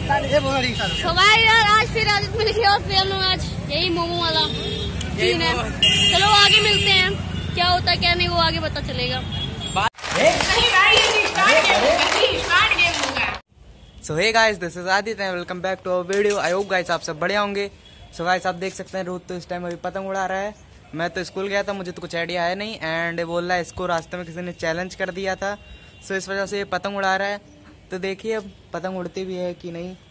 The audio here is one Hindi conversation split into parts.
तो भाई यार आज फिर आदित्य मिल गया और फिर हम लोग आज यही मोमो वाला सीन है। चलो आगे मिलते हैं, क्या होता है क्या नहीं वो आगे पता चलेगा। So hey guys, this is Aditya, welcome back to our video. I hope guys आप सब बढ़िया होंगे। सो गाइस आप देख सकते हैं रोहित तो इस टाइम अभी पतंग उड़ा रहा है। मैं तो स्कूल गया था, मुझे तो कुछ आइडिया है नहीं, एंड बोल रहा है इसको रास्ते में किसी ने चैलेंज कर दिया था, सो इस वजह से ये पतंग उड़ा रहा है। तो देखिए अब पतंग उड़ती भी है कि नहीं।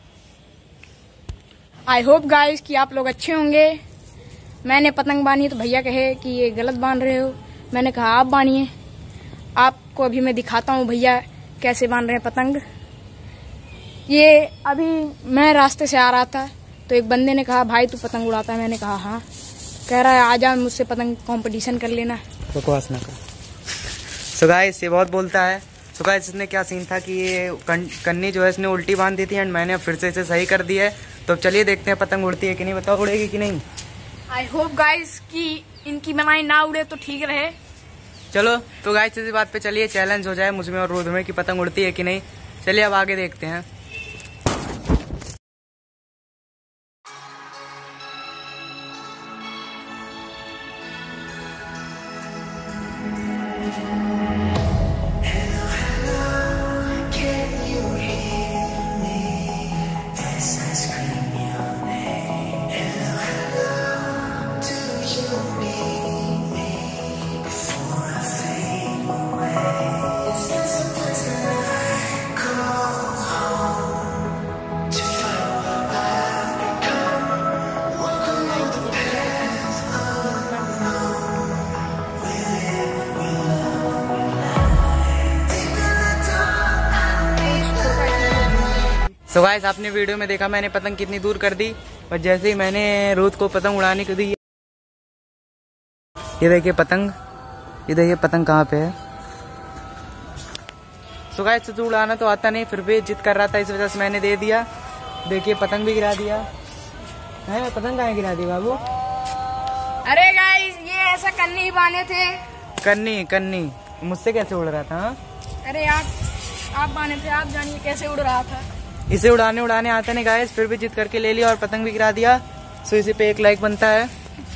आई होप गाइस कि आप लोग अच्छे होंगे। मैंने पतंग बांधी तो भैया कहे कि ये गलत बांध रहे हो। मैंने कहा आप बांधिए, आपको अभी मैं दिखाता हूँ भैया कैसे बांध रहे हैं पतंग। ये अभी मैं रास्ते से आ रहा था तो एक बंदे ने कहा भाई तू पतंग उड़ाता है। मैंने कहा हाँ। कह रहा है आजा मुझसे पतंग कंपटीशन कर लेना। बकवास ना कर। सो गाइस ये बहुत बोलता है। सो गाइस इसने क्या सीन था कि ये कन्नी जो है इसने उल्टी बांध दी थी एंड मैंने फिर से इसे सही कर दिया है। तो चलिए देखते हैं पतंग उड़ती है कि नहीं, बताओ उड़ेगी कि नहीं। आई होप गाइस कि इनकी बनाई ना उड़े तो ठीक रहे। चलो तो गाइस इसी बात पे चलिए चैलेंज हो जाए मुझमें और रोड में कि पतंग उड़ती है कि नहीं। चलिए अब आगे देखते हैं। सो गाइस आपने वीडियो में देखा मैंने पतंग कितनी दूर कर दी, और जैसे ही मैंने रोहित को पतंग उड़ाने को दी, ये देखिए पतंग, ये देखिए पतंग कहाँ पे है। सो गाइस तो उड़ाना तो आता नहीं, फिर भी जिद कर रहा था इस वजह से मैंने दे दिया। देखिए पतंग भी गिरा दिया है। पतंग कहाँ गिरा दी बाबू? अरे गाइस ये ऐसा कन्नी ही बांधे थे। कन्नी मुझसे कैसे उड़ रहा था? अरे आप बांधे थे, आप जानिए कैसे उड़ रहा था। इसे उड़ाने आता नहीं गाइस, फिर भी जिद करके ले लिया और पतंग भी गिरा दिया। सो इसी पे 1 लाइक बनता है।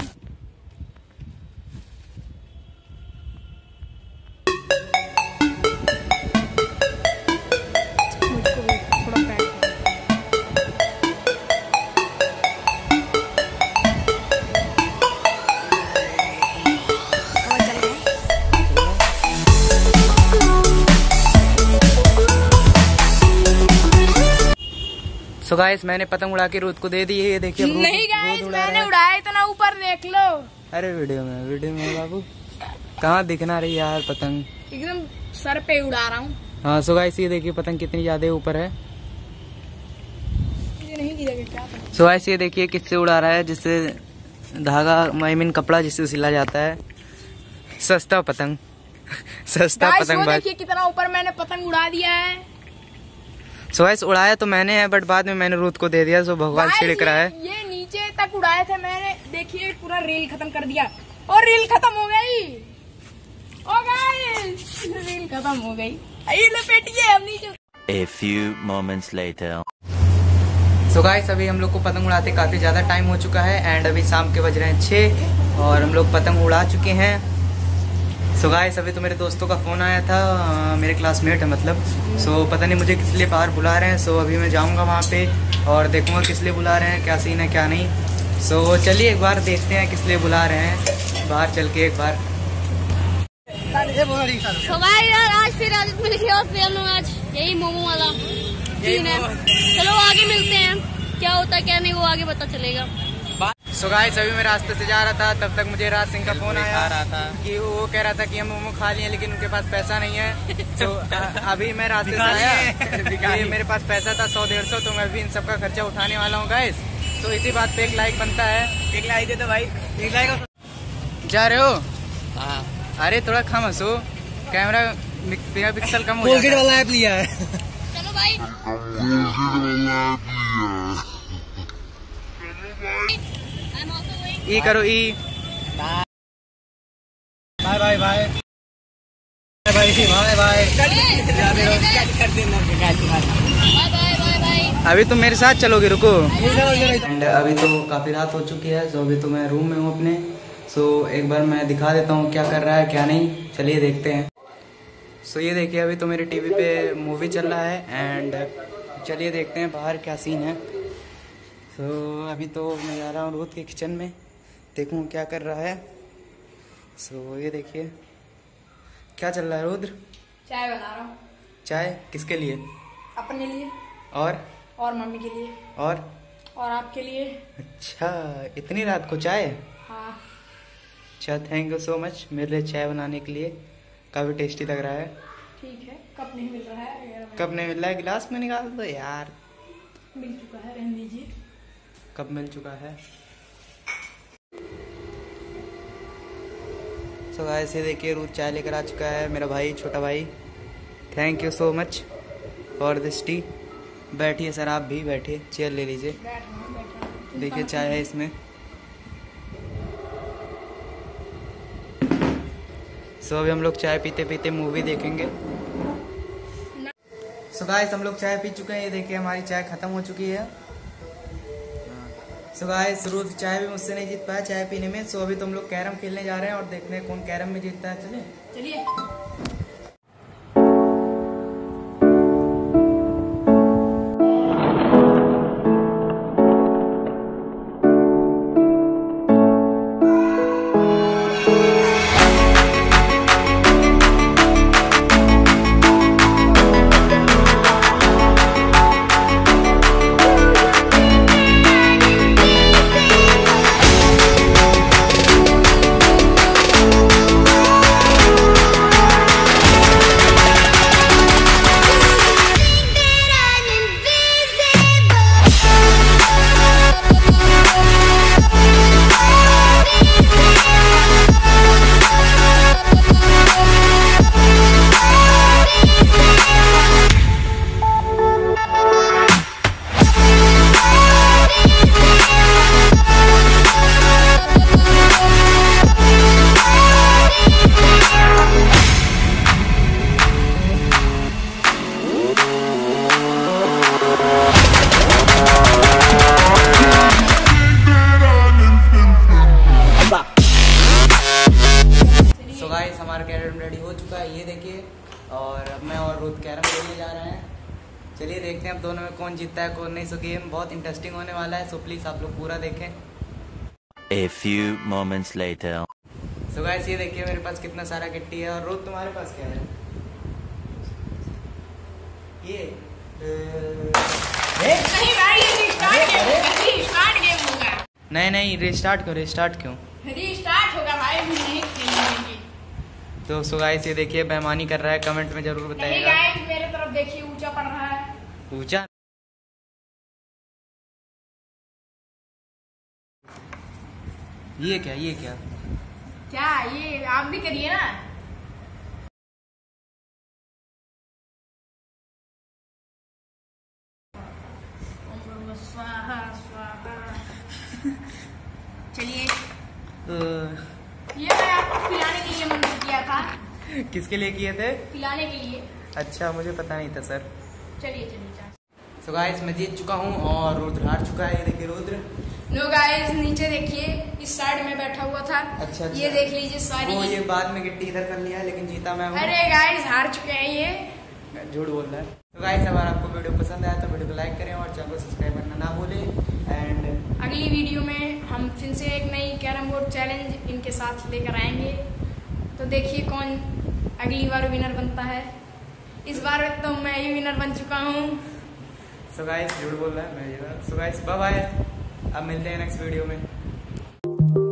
सो गाइस मैंने पतंग उड़ा के रोहित को दे दी है। ये देखिए नहीं गाइस मैंने उड़ाया इतना ऊपर देख लो। अरे वीडियो में बाबू कहाँ दिखना रही यार पतंग, एकदम सर पे उड़ा रहा हूँ। हाँ सो गाइस ये देखिए पतंग कितनी ज्यादा ऊपर है। सो गाइस ये देखिए किससे उड़ा रहा है, जिससे धागा आई मीन कपड़ा जिससे सिला जाता है। सस्ता पतंग सस्ता पतंग। देखिए कितना ऊपर मैंने पतंग उड़ा दिया है। सो गाइस उड़ाया तो मैंने है, बट बाद में मैंने रोहित को दे दिया। सो भगवान छिड़क रहा है। ये नीचे तक उड़ाए थे मैंने, देखिए पूरा रील खत्म कर दिया और रील खत्म हो गई। ओ गाइस रील खत्म हो गई। ये लपेटिए हम नीचे। A few moments later. So guys अभी हम लोग को पतंग उड़ाते काफी ज्यादा टाइम हो चुका है एंड अभी शाम के बज रहे हैं 6 और हम लोग पतंग उड़ा चुके हैं। सो गाइस अभी तो मेरे दोस्तों का फ़ोन आया था, मेरे क्लासमेट है मतलब। सो पता नहीं मुझे किस लिए बाहर बुला रहे हैं। सो अभी मैं जाऊंगा वहाँ पे और देखूंगा किस लिए बुला रहे हैं, क्या सीन है क्या नहीं। सो चलिए एक बार देखते हैं किस लिए बुला रहे हैं, बाहर चल के एक बार। तो भाई यार आज फिर आदित्य मिल गया और फिर हम लोग आज यही मोमो वाला सीन है। चलो आगे मिलते हैं, क्या होता है क्या नहीं वो आगे पता चलेगा। सो गाइस अभी मैं रास्ते से जा रहा था, तब तक मुझे राज सिंह का फोन आया रहा था कि वो कह रहा था कि हम मोमो खा लिए लेकिन उनके पास पैसा नहीं है। तो अभी मैं रास्ते से आया, मेरे पास पैसा था 100-150, तो मैं भी इन सबका खर्चा उठाने वाला हूँ गाइस। तो इसी बात पे 1 लाइक बनता है। 1 लाइक दे दो भाई। 1 लाइक जा रहे हो? हाँ। अरे थोड़ा कम हंसो, कैमरा पिक्सल कम हो जाता है। वाला ऐप लिया है। चलो भाई ई करो ई। Bye bye bye bye bye bye. Bye bye bye bye. अभी तुम मेरे साथ चलोगे, रुको। एंड अभी तो काफ़ी रात हो चुकी है, सो अभी तो मैं रूम में हूँ अपने। सो एक बार मैं दिखा देता हूँ क्या कर रहा है क्या नहीं, चलिए देखते हैं। सो ये देखिए अभी तो मेरे टीवी पे मूवी चल रहा है एंड चलिए देखते हैं बाहर क्या सीन है। सो अभी तो मैं जा रहा हूँ रोद के किचन में, देखूँ क्या कर रहा है। सो ये देखिए क्या चल रहा है रुद्र? चाय बना रहा हूँ। चाय किसके लिए? अपने लिए और मम्मी के लिए और आपके लिए। अच्छा, इतनी रात को चाय? हाँ। अच्छा, थैंक यू सो मच मेरे लिए चाय बनाने के लिए, काफ़ी टेस्टी लग रहा है। ठीक है, कप नहीं मिल रहा है। कब नहीं मिल रहा है? गिलास में निकाल दो यार। मिल चुका है, रहने दीजिए। कब मिल चुका है? सो गाइस ये देखिए रोज चाय लेकर आ चुका है मेरा भाई, छोटा भाई। Thank you so much for this tea. बैठिए सर, आप भी बैठिए, चेयर ले लीजिए। देखिए चाय है इसमें। सो अभी हम लोग चाय पीते पीते मूवी देखेंगे। सो गाइस हम लोग चाय पी चुके हैं, ये देखिए हमारी चाय खत्म हो चुकी है। सो गाइस रोज चाय भी मुझसे नहीं जीत पाया चाय पीने में। सो अभी तो हम लोग कैरम खेलने जा रहे हैं और देखते हैं कौन कैरम में जीतता है। चलिए। हमारा कैरम रेडी हो चुका है, ये देखिए। और अब मैं और रोद कैरम खेलने जा रहे हैं। चलिए देखते हैं अब दोनों में कौन जीतता है कौन नहीं। सो गेम बहुत इंटरेस्टिंग होने वाला है, सो प्लीज़ आप लोग पूरा देखें। A few moments later. So guys ये देखिए मेरे पास कितना सारा गिट्टी है। और रोद तुम्हारे पास क्या है? ये नहीं भाई, ये रिस्टार्ट गेम होगा। नहीं रिस्टार्ट क्यों? रिस्टार्ट होगा भाई, नहीं खेलेंगे। तो सो गाइस ये देखिए बेईमानी कर रहा है, कमेंट में जरूर बताइएगा। नहीं गाइस मेरे तरफ देखिए, ऊंचा पड़ रहा है। ऊंचा? ये क्या क्या ये आप भी करिए ना। चलिए ये मैं आपको पिलाने के लिए मंजूर किया था। किसके लिए किए थे? पिलाने के लिए। अच्छा, मुझे पता नहीं था सर। चलिए। सो गाइस मैं जीत चुका हूँ और रुद्र हार चुका है। ये देखिए रुद्र। नो गाइस नीचे देखिए, इस साइड में बैठा हुआ था। अच्छा। ये देख लीजिए सारी। वो ये बाद में गिट्टी इधर कर लिया है, लेकिन जीता मैं हूँ। अरे गाइस हार चुके हैं ये। झूठ बोल रहा है। तो गाइस अगर आपको वीडियो पसंद आया तो वीडियो को लाइक करें और चैनल को सब्सक्राइब करना ना भूलें। एंड अगली वीडियो में हम फिर से एक नई कैरम बोर्ड चैलेंज इनके साथ लेकर आएंगे। तो देखिए कौन अगली बार विनर बनता है। इस बार तो मैं ही विनर बन चुका हूँ। सो गाइस झूठ बोल रहा है मैं। सो गाइस बाय बाय, अब मिलते हैं नेक्स्ट वीडियो में।